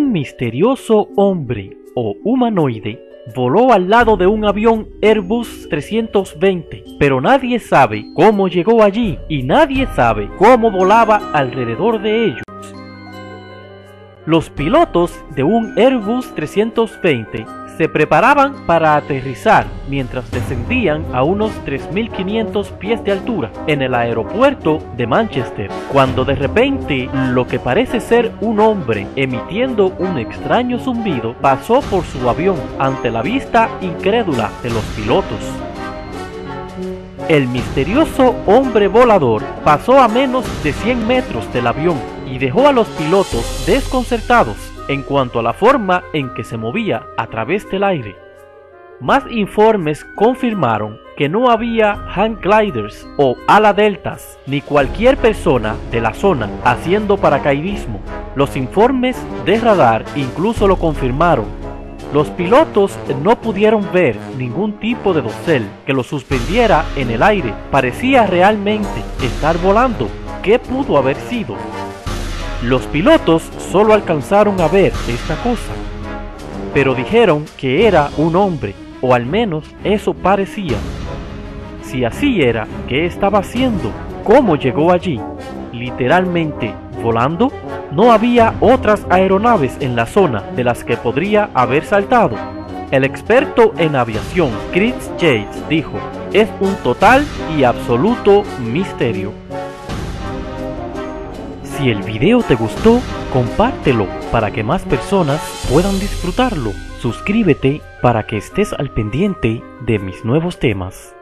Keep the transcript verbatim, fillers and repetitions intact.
Un misterioso hombre o humanoide voló al lado de un avión Airbus trescientos veinte, pero nadie sabe cómo llegó allí y nadie sabe cómo volaba alrededor de ellos. Los pilotos de un Airbus trescientos veinte se preparaban para aterrizar mientras descendían a unos tres mil quinientos pies de altura en el aeropuerto de Manchester, cuando de repente lo que parece ser un hombre emitiendo un extraño zumbido pasó por su avión ante la vista incrédula de los pilotos. El misterioso hombre volador pasó a menos de cien metros del avión y dejó a los pilotos desconcertados en cuanto a la forma en que se movía a través del aire. Más informes confirmaron que no había hang gliders o ala deltas, ni cualquier persona de la zona haciendo paracaidismo. Los informes de radar incluso lo confirmaron. Los pilotos no pudieron ver ningún tipo de dosel que los suspendiera en el aire. Parecía realmente estar volando. ¿Qué pudo haber sido? Los pilotos solo alcanzaron a ver esta cosa, pero dijeron que era un hombre, o al menos eso parecía. Si así era, ¿qué estaba haciendo? ¿Cómo llegó allí? ¿Literalmente volando? No había otras aeronaves en la zona de las que podría haber saltado. El experto en aviación Chris Yates dijo: es un total y absoluto misterio. Si el video te gustó, compártelo para que más personas puedan disfrutarlo. Suscríbete para que estés al pendiente de mis nuevos temas.